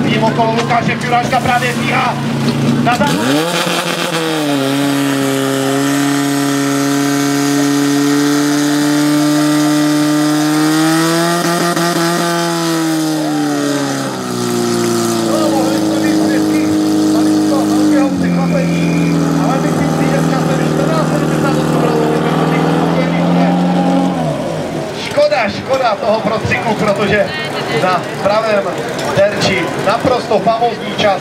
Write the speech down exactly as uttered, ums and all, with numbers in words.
Vidím okolo Lukáše Juráška právě stíhá na zádu. Škoda toho prostřiku, protože na pravém terči naprosto famózní čas.